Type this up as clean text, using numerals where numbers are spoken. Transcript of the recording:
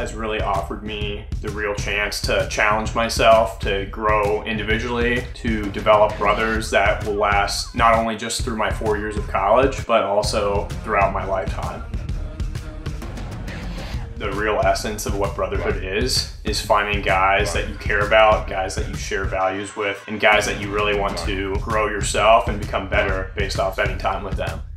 has really offered me the real chance to challenge myself, to grow individually, to develop brothers that will last not only just through my 4 years of college, but also throughout my lifetime. The real essence of what brotherhood is finding guys that you care about, guys that you share values with, and guys that you really want to grow yourself and become better based off spending time with them.